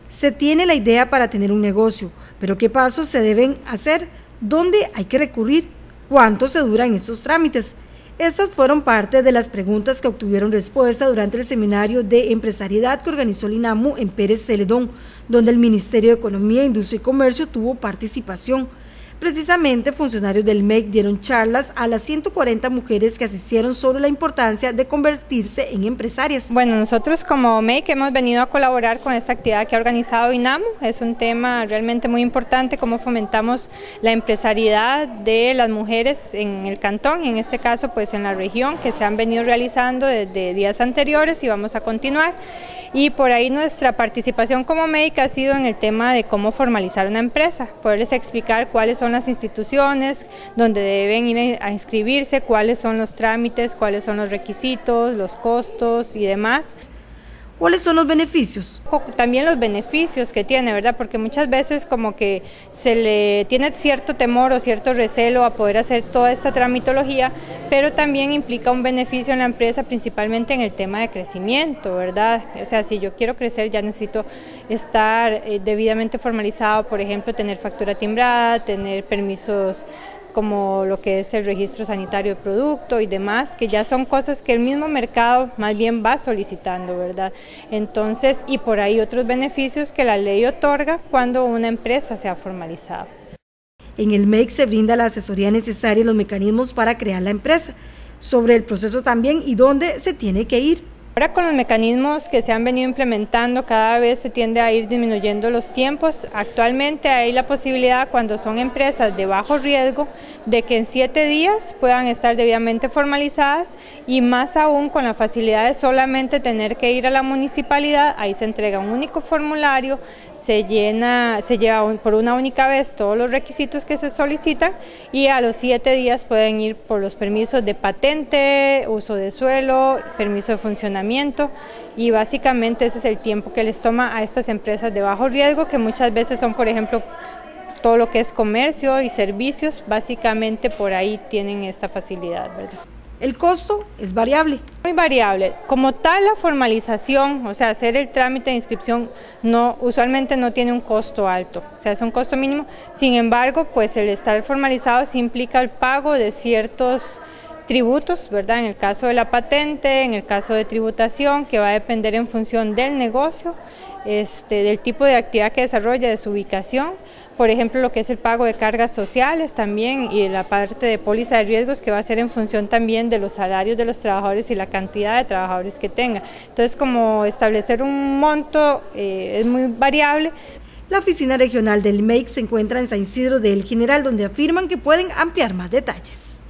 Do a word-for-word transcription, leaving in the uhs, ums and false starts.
Se tiene la idea para tener un negocio, pero ¿qué pasos se deben hacer? ¿Dónde hay que recurrir? ¿Cuánto se duran estos trámites? Estas fueron parte de las preguntas que obtuvieron respuesta durante el seminario de empresariedad que organizó el INAMU en Pérez Celedón, donde el Ministerio de Economía, Industria y Comercio tuvo participación. Precisamente, funcionarios del M E C dieron charlas a las ciento cuarenta mujeres que asistieron sobre la importancia de convertirse en empresarias. Bueno, nosotros como M E C hemos venido a colaborar con esta actividad que ha organizado INAMU. Es un tema realmente muy importante, cómo fomentamos la empresariedad de las mujeres en el cantón, y en este caso pues en la región, que se han venido realizando desde días anteriores y vamos a continuar. Y por ahí nuestra participación como M E C ha sido en el tema de cómo formalizar una empresa, poderles explicar cuáles son las instituciones donde deben ir a inscribirse, cuáles son los trámites, cuáles son los requisitos, los costos y demás. ¿Cuáles son los beneficios? También los beneficios que tiene, ¿verdad? Porque muchas veces como que se le tiene cierto temor o cierto recelo a poder hacer toda esta tramitología, pero también implica un beneficio en la empresa, principalmente en el tema de crecimiento, ¿verdad? O sea, si yo quiero crecer ya necesito estar eh, debidamente formalizado, por ejemplo, tener factura timbrada, tener permisos como lo que es el registro sanitario de producto y demás, que ya son cosas que el mismo mercado más bien va solicitando, ¿verdad? Entonces, y por ahí otros beneficios que la ley otorga cuando una empresa sea formalizada. En el M E C se brinda la asesoría necesaria y los mecanismos para crear la empresa, sobre el proceso también y dónde se tiene que ir. Ahora con los mecanismos que se han venido implementando, cada vez se tiende a ir disminuyendo los tiempos. Actualmente hay la posibilidad, cuando son empresas de bajo riesgo, de que en siete días puedan estar debidamente formalizadas, y más aún con la facilidad de solamente tener que ir a la municipalidad. Ahí se entrega un único formulario, se llena, se lleva por una única vez todos los requisitos que se solicitan, y a los siete días pueden ir por los permisos de patente, uso de suelo, permiso de funcionamiento, y básicamente ese es el tiempo que les toma a estas empresas de bajo riesgo, que muchas veces son, por ejemplo, todo lo que es comercio y servicios. Básicamente por ahí tienen esta facilidad, ¿verdad? ¿El costo es variable? Muy variable. Como tal, la formalización, o sea, hacer el trámite de inscripción, no, usualmente no tiene un costo alto, o sea, es un costo mínimo. Sin embargo, pues el estar formalizado sí implica el pago de ciertos tributos, ¿verdad? En el caso de la patente, en el caso de tributación, que va a depender en función del negocio, este, del tipo de actividad que desarrolla, de su ubicación. Por ejemplo, lo que es el pago de cargas sociales también, y la parte de póliza de riesgos, que va a ser en función también de los salarios de los trabajadores y la cantidad de trabajadores que tenga. Entonces, como establecer un monto eh, es muy variable. La oficina regional del M E C se encuentra en San Isidro de El General, donde afirman que pueden ampliar más detalles.